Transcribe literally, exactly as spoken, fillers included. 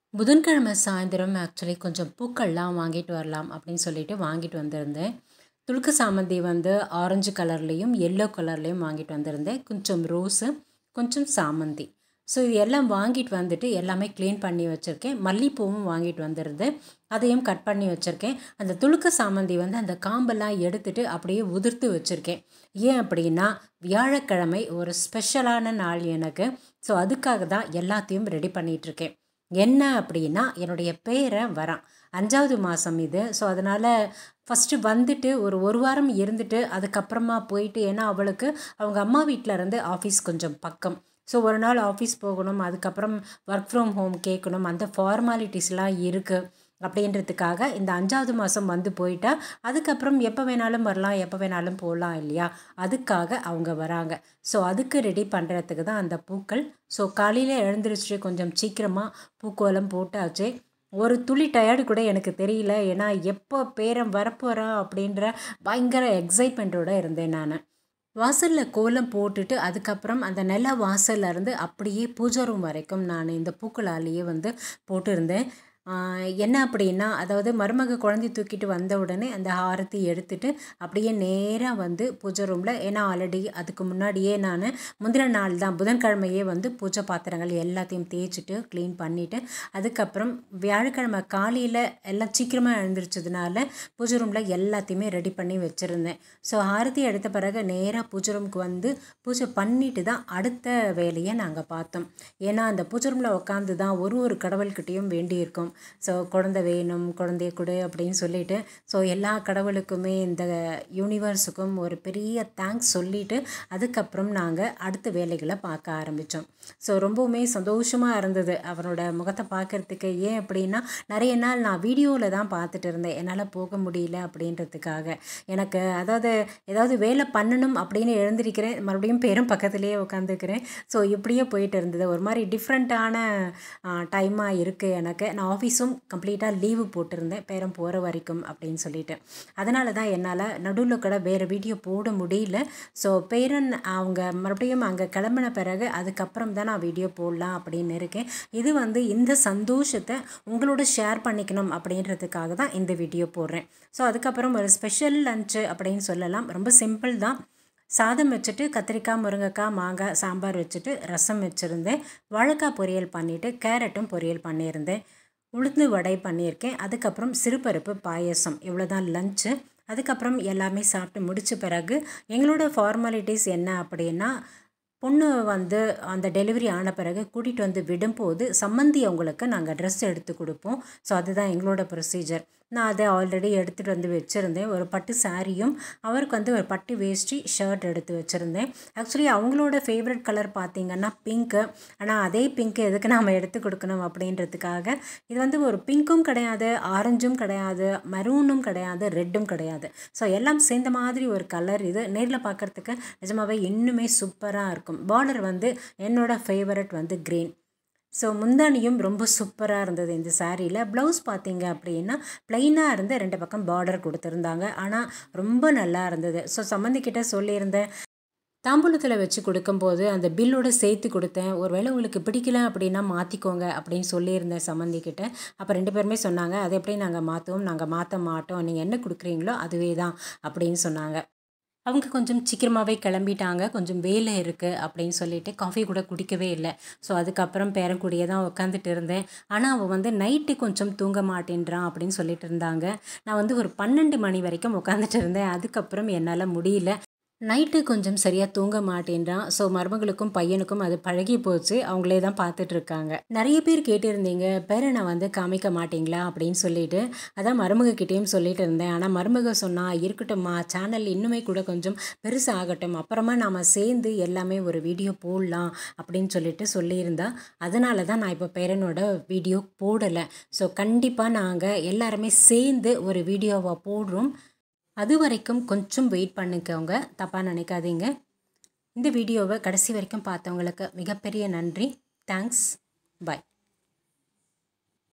புதன்கிழமை சாயந்தரம் ஆக்சுவலி கொஞ்சம் பூக்கள்லாம் வாங்கிட்டு வரலாம் அப்படின்னு சொல்லிட்டு வாங்கிட்டு வந்திருந்தேன். துளுக்கு சாமந்தி வந்து ஆரஞ்சு கலர்லேயும் எல்லோ கலர்லேயும் வாங்கிட்டு வந்திருந்தேன். கொஞ்சம் ரோஸு, கொஞ்சம் சாமந்தி. ஸோ இது எல்லாம் வாங்கிட்டு வந்துட்டு எல்லாமே க்ளீன் பண்ணி வச்சுருக்கேன். மல்லிப்பூவும் வாங்கிட்டு வந்துருந்தேன், அதையும் கட் பண்ணி வச்சுருக்கேன். அந்த துளுக்கு சாமந்தி வந்து அந்த காம்பெல்லாம் எடுத்துட்டு அப்படியே உதிர்த்து வச்சுருக்கேன். ஏன் அப்படின்னா வியாழக்கிழமை ஒரு ஸ்பெஷலான நாள் எனக்கு. ஸோ அதுக்காக தான் எல்லாத்தையும் ரெடி பண்ணிகிட்ருக்கேன். என்ன அப்படின்னா என்னுடைய பேரன் வரான், அஞ்சாவது மாதம் இது. ஸோ அதனால் ஃபஸ்ட்டு வந்துட்டு ஒரு ஒரு வாரம் இருந்துட்டு அதுக்கப்புறமா போயிட்டு, ஏன்னா அவளுக்கு அவங்க அம்மா வீட்டில் இருந்து ஆஃபீஸ் கொஞ்சம் பக்கம். ஸோ ஒரு நாள் ஆஃபீஸ் போகணும், அதுக்கப்புறம் ஒர்க் ஃப்ரம் ஹோம் கேட்கணும், அந்த ஃபார்மாலிட்டிஸ்லாம் இருக்குது. அப்படின்றதுக்காக இந்த அஞ்சாவது மாதம் வந்து போயிட்டா அதுக்கப்புறம் எப்போ வேணாலும் வரலாம், எப்போ வேணாலும் போகலாம் இல்லையா, அதுக்காக அவங்க வராங்க. ஸோ அதுக்கு ரெடி பண்ணுறதுக்கு தான் அந்த பூக்கள். ஸோ காலையில் எழுந்திரிச்சு கொஞ்சம் சீக்கிரமாக பூக்கோலம் போட்டாச்சு. ஒரு துளி டயர்டு கூட எனக்கு தெரியல, ஏன்னா எப்போ பேரன் வரப்போகிறா அப்படின்ற பயங்கர எக்ஸைட்மெண்ட்டோடு இருந்தேன் நான். வாசலில் கோலம் போட்டுட்டு அதுக்கப்புறம் அந்த நில வாசல்ல இருந்து அப்படியே பூஜை ரூம் வரைக்கும் நான் இந்த பூக்களாலேயே வந்து போட்டிருந்தேன். என்ன அப்படின்னா, அதாவது மருமக குழந்தை தூக்கிட்டு வந்த உடனே அந்த ஆரத்தி எடுத்துட்டு அப்படியே நேராக வந்து பூஜை ரூமில், ஏன்னா ஆல்ரெடி அதுக்கு முன்னாடியே நான் முந்தின நாள் தான் புதன்கிழமையே வந்து பூஜை பாத்திரங்கள் எல்லாத்தையும் தேய்ச்சிட்டு க்ளீன் பண்ணிவிட்டு, அதுக்கப்புறம் வியாழக்கிழமை காலையில் எல்லாம் சீக்கிரமாக எழுந்திரிச்சதுனால பூஜை ரூமில் எல்லாத்தையுமே ரெடி பண்ணி வச்சுருந்தேன். ஸோ ஆரத்தி எடுத்த பிறகு நேராக பூஜை ரூமுக்கு வந்து பூஜை பண்ணிட்டு தான் அடுத்த வேலையை நாங்கள் பார்த்தோம். ஏன்னா அந்த பூஜை ரூமில் உட்காந்து தான் ஒரு ஒரு கடவுள்கிட்டையும் வேண்டியிருக்கோம். ஸோ குழந்தை வேணும், குழந்தைய கொடு அப்படின்னு சொல்லிட்டு, ஸோ எல்லா கடவுளுக்குமே இந்த யூனிவர்ஸுக்கும் ஒரு பெரிய தேங்க்ஸ் சொல்லிவிட்டு அதுக்கப்புறம் நாங்கள் அடுத்த வேலைகளை பார்க்க ஆரம்பித்தோம். ஸோ ரொம்பவுமே சந்தோஷமாக இருந்தது அவரோட முகத்தை பார்க்குறதுக்கு. ஏன் அப்படின்னா நிறைய நாள் நான் வீடியோவில் தான் பார்த்துட்டு இருந்தேன், என்னால் போக முடியல அப்படின்றதுக்காக. எனக்கு அதாவது ஏதாவது வேலை பண்ணணும் அப்படின்னு எழுந்திருக்கிறேன், மறுபடியும் பேரும் பக்கத்துலேயே உட்காந்துக்கிறேன். ஸோ இப்படியே போயிட்டு இருந்தது. ஒரு மாதிரி டிஃப்ரெண்ட்டான டைமாக இருக்குது எனக்கு. நான் ஆஃபீஸும் கம்ப்ளீட்டாக லீவு போட்டிருந்தேன் பேரன் போகிற வரைக்கும் அப்படின்னு சொல்லிட்டு. அதனால தான் என்னால் நடுவில் கூட வேறு வீடியோ போட முடியல. ஸோ பேரன் அவங்க மறுபடியும் அங்கே கிளம்பின பிறகு அதுக்கப்புறம் தான் நான் வீடியோ போடலாம் அப்படின்னு இருக்கேன். இது வந்து இந்த சந்தோஷத்தை உங்களோட ஷேர் பண்ணிக்கணும் அப்படின்றதுக்காக தான் இந்த வீடியோ போடுறேன். ஸோ அதுக்கப்புறம் ஒரு ஸ்பெஷல் லன்ச்சு அப்படின்னு சொல்லலாம். ரொம்ப சிம்பிள் தான். சாதம் வச்சுட்டு கத்திரிக்காய், முருங்கைக்காய், மாங்காய் சாம்பார் வச்சுட்டு ரசம் வச்சுருந்தேன். வாழைக்காய் பொரியல் பண்ணிவிட்டு கேரட்டும் பொரியல் பண்ணியிருந்தேன். உளுந்து வடை பண்ணியிருக்கேன். அதுக்கப்புறம் சிறுபருப்பு பாயசம். இவ்வளோ தான் லன்ச்சு. அதுக்கப்புறம் எல்லாமே சாப்பிட்டு முடித்த பிறகு எங்களோட ஃபார்மாலிட்டிஸ் என்ன அப்படின்னா, பொண்ணு வந்து அந்த டெலிவரி ஆன பிறகு கூட்டிகிட்டு வந்து விடும்போது சம்மந்தி அவங்களுக்கு நாங்கள் ட்ரெஸ் எடுத்து கொடுப்போம். ஸோ அதுதான் எங்களோட ப்ரொசீஜர். நான் அதை ஆல்ரெடி எடுத்துகிட்டு வந்து வச்சுருந்தேன். ஒரு பட்டு சாரியும் அவருக்கு வந்து ஒரு பட்டு வேஷ்டி ஷர்ட் எடுத்து வச்சுருந்தேன். ஆக்சுவலி அவங்களோட ஃபேவரட் கலர் பார்த்திங்கன்னா பிங்க்கு. ஆனால் அதே பிங்க்கு எதுக்கு நாம் எடுத்து கொடுக்கணும் அப்படின்றதுக்காக இது வந்து ஒரு பிங்க்கும் கிடையாது, ஆரஞ்சும் கிடையாது, மெரூனும் கிடையாது, ரெட்டும் கிடையாது. ஸோ எல்லாம் சேர்ந்த மாதிரி ஒரு கலர். இது நேரில் பார்க்குறதுக்கு நிஜமாகவே இன்னுமே சூப்பராக இருக்கும். பார்டர் வந்து என்னோடய ஃபேவரட் வந்து க்ரீன். ஸோ முந்தானியும் ரொம்ப சூப்பராக இருந்தது இந்த சாரியில். ப்ளவுஸ் பார்த்திங்க அப்படின்னா ப்ளைனாக இருந்து ரெண்டு பக்கம் பார்டர் கொடுத்துருந்தாங்க, ஆனால் ரொம்ப நல்லா இருந்தது. ஸோ சம்மந்திக்கிட்ட சொல்லியிருந்தேன், தாம்பூலத்தில் வச்சு கொடுக்கும்போது அந்த பில்லோடு சேர்த்து கொடுத்தேன், ஒருவேளை உங்களுக்கு பிடிக்கல அப்படின்னா மாற்றிக்கோங்க அப்படின்னு சொல்லியிருந்தேன் சம்மந்திக்கிட்ட. அப்போ ரெண்டு பேருமே சொன்னாங்க, அது எப்படி நாங்கள் மாற்றுவோம், நாங்கள் மாற்ற மாட்டோம், நீங்கள் என்ன கொடுக்குறீங்களோ அதுவே தான் அப்படின்னு சொன்னாங்க. அவங்க கொஞ்சம் சீக்கிரமாகவே கிளம்பிட்டாங்க, கொஞ்சம் வேலை இருக்குது அப்படின்னு சொல்லிட்டு காஃபி கூட குடிக்கவே இல்லை. ஸோ அதுக்கப்புறம் பேரன் கூடயே தான் உட்காந்துட்டு இருந்தேன். ஆனால் அவள் வந்து நைட்டு கொஞ்சம் தூங்க மாட்டேன்றான் அப்படின்னு சொல்லிட்டு இருந்தாங்க. நான் வந்து ஒரு பன்னெண்டு மணி வரைக்கும் உட்காந்துட்டு இருந்தேன். அதுக்கப்புறம் என்னால் முடியல. நைட்டு கொஞ்சம் சரியாக தூங்க மாட்டேன்றான். ஸோ மருமகளுக்கும் பையனுக்கும் அது பழகி போச்சு, அவங்களே தான் பார்த்துட்ருக்காங்க. நிறைய பேர் கேட்டிருந்தீங்க, பேரனை வந்து காமிக்க மாட்டிங்களா அப்படின்னு சொல்லிட்டு. அதான் மருமகக்கிட்டேயும் சொல்லிட்டு இருந்தேன். ஆனால் மருமக சொன்னால், இருக்கட்டும்மா, சேனல் இன்னுமே கூட கொஞ்சம் பெருசாகட்டும், அப்புறமா நாம் சேர்ந்து எல்லாமே ஒரு வீடியோ போடலாம் அப்படின்னு சொல்லிட்டு சொல்லியிருந்தா. அதனால தான் நான் இப்போ பேரனோட வீடியோ போடலை. ஸோ கண்டிப்பாக நாங்கள் எல்லாருமே சேர்ந்து ஒரு வீடியோவை போடுறோம். அது வரைக்கும் கொஞ்சம் வெயிட் பண்ணிக்கோங்க, தப்பாக நினைக்காதீங்க. இந்த வீடியோவை கடைசி வரைக்கும் பார்த்தவங்களுக்கு மிகப்பெரிய நன்றி. தேங்க்ஸ். பாய்.